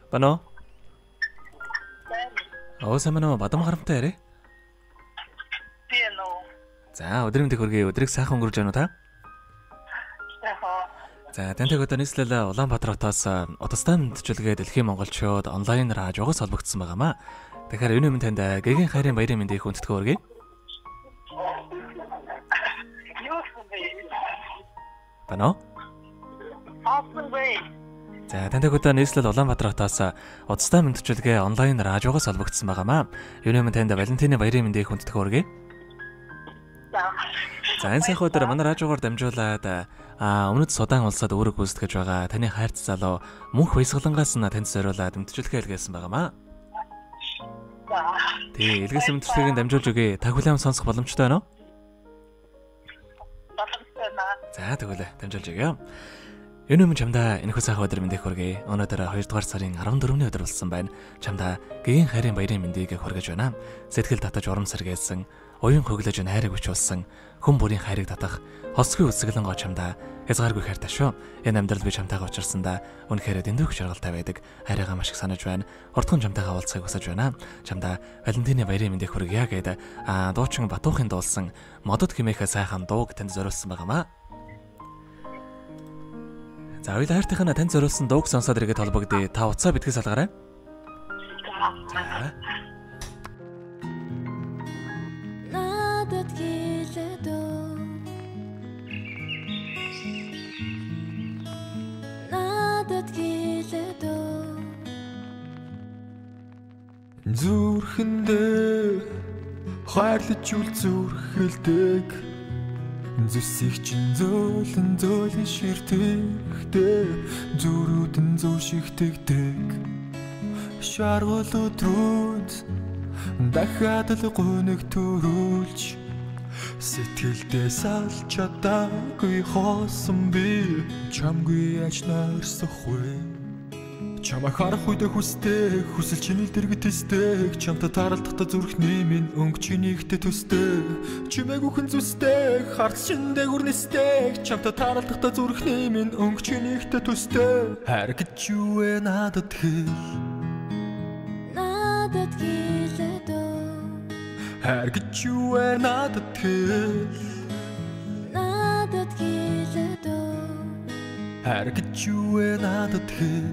Бано. Оосамано Бадамгаравдаа ярэ. Пиано. За өдрийн мэндийг хүргэе. Өдрийг сайхан өнгөрүүлж байна уу та? Сайхан. За тантай одоо нийслэл Улаанбаатар хотоос Утастай мэндчилгээ Дэлхийн Монголчууд онлайн радиогоос холбогдсон байгаамаа. Тэгэхээр энэ өмнө танд Гэгээн хайрын баярын мэндийг хүндэтгэн хүргэе. Бано. За тантай одоо нийслэл Улаанбаатар хотоос Утастай мэндчилгээ онлайн радиогоос холбогдсон байгаамаа. Энэ өмнө танд Валентины баярын мэндийг хүндэтгэн хүргэе. За энэ сайхан өдөр манай радиогоор дамжуулаад өмнөд Судан улсад өөрөг гүйцэтгэж байгаа таны хайрт залуу Мөнхбаясгалангаас танд зориулаад мэдчилгээ илгээсэн байгаамаа. Тий, илгээсэн мэдчилгээг дамжуулж өгье. Та хүлээн сонсох боломжтой байна уу? Боломжтой байна. За тэгвэл дамжуулж өгье. Энэ өмнө чамдаа энэхүү сайхан өдөр мэндийг хүргэе. Өнөөдөр 2 дугаар сарын 14-ний өдөр болсон байна. Чамдаа Гэгээн хайрын баярын мэндийг хүргэж байна. Сэтгэл татаж урам сэргээсэн, уян хөглөж хайрыг өчүүлсэн, хүн бүрийн хайрыг татах хосгүй үсгэлэн чамдаа хязгааргүй хайртай шүү. Энэ амьдрал би чамтайгаа учирсандаа үнэхээр дэндүү жаргалтай байдаг. Хайраагаа маш их санаж байна. Хурдхан чамтайгаа уулзахыг хүсэж байна. Чамдаа Валентины баярын мэндийг хүргье гэдэг дуучин Батуухын дуулсан модод хэмээх сайхан дууг танд зориулсан байгаамаа. За хоёул хайртайхаа танд зориулсан дууг сонсоод иргэд холбогдъё. Та утсаа битгий салгаарай. За. Надад хэлэдөө. Надад хэлэдөө. Зүрхэндээ хайрлаж үл зүрхэлдэг. Зүсийг чин зөөлөн ширтэгтэй зүрүүдэн зүүшигтэгдэг шаргал өдрүүд дахиад л гоног төрүүлж сэтгэлдээ салж чадаагүй хоосон би чамгүй яаж нойрсохгүй чамаа харах үед хүсдэг хүсэл чиний дэргэд тэсдэг чамтай таралдахдаа зүрхний минь өнгө чинийхтэй төстэй чимээгүй хэн зүстэй харц шиндээ хүрнэстэй чамтай таралдахдаа зүрхний минь өнгө чинийхтэй төстэй хайр гэж юу вэ надад хэл Надад хэлэдөө. хайр гэж юу вэ надад хэл Надад хэлэдөө. хайр гэж юу вэ надад хэл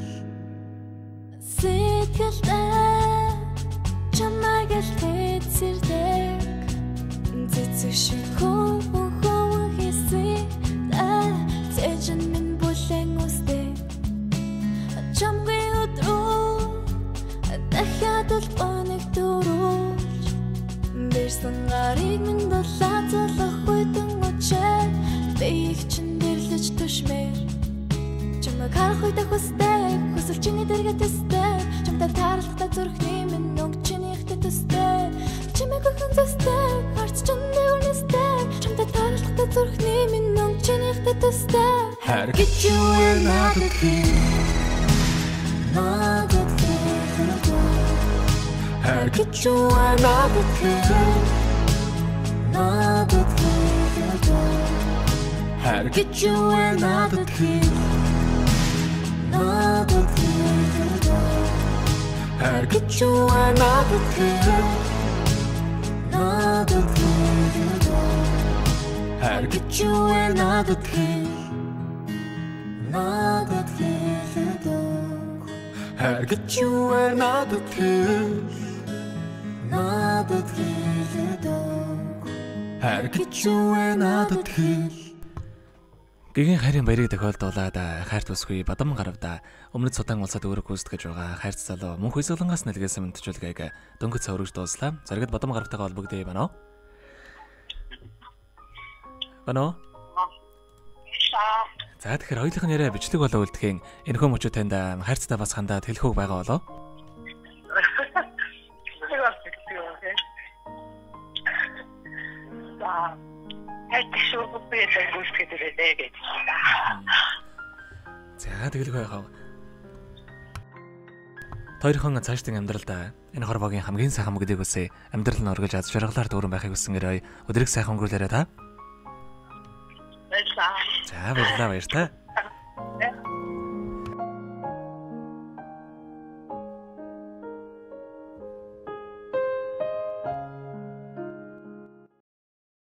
Сэтгэлдээ чамайг л хэцэрдэг зэцэшин хөө хийсэн тэжэн минь бүлэн үстэй чамгүй өдрөө дахиад л боног дөрүүлж бэрсэн гарыг минь дулаацлах үдэн очээ би их чин дэрлэж төшмээр чамайг харах үед хүсдэг хүсэл чиний дэргэд төстэй чамтай таралдахдаа зүрхний минь өнгө чинийхтэй төстэй чимээгүй хэн зүстэй харц чиндээ үнэстэй чамтай таралдахдаа зүрхний минь өнгө чинийхтэй төстэй хайр гэж юу вэ надад хэл Надад хэлэдөө. хайр гэж юу вэ надад хэл Надад хэлэдөө. хайр гэж юу вэ надад хэл Надад хэлэдөө. хайр гэж юу вэ надад хэл Надад хэлэдөө. хайр гэж юу вэ надад хэл Надад хэлэдөө. хайр гэж юу вэ надад хэл Надад хэлэдөө. хайр гэж юу вэ надад хэл Гэгээн хайрын баярыг тохиолдуулаад хайрт бүсгүй Бадамгаравдаа өмнөд Судан улсад өөрөг гүйцэтгэж байгаа хайрт залуу Мөнхбаясгалангаас илгээсэн мэдчилгээг дөнгөж цаврагч дууслаа. Заргад Бадамгаравтайгаа холбогдъё байна уу? Бано. За тэгэхээр хоёулынх нь яриа бичлэг болоо үлдэхийн энэхүү мөчөө танд хайрцтай бас хандаад хэлэхүүг байгаа болоо. За тэгэлгүй яхав. Хоёрхон цаашдын амьдралд энэ хорвогийн хамгийн сайхан мөгдөг үсэ амьдрал нь өргөж аз жаргалаар дүүрэн байхыг хүсэнгээрээ өдрийг сайхан өнгөрүүлээрэй та. Баярлалаа. За баярлалаа баяр та.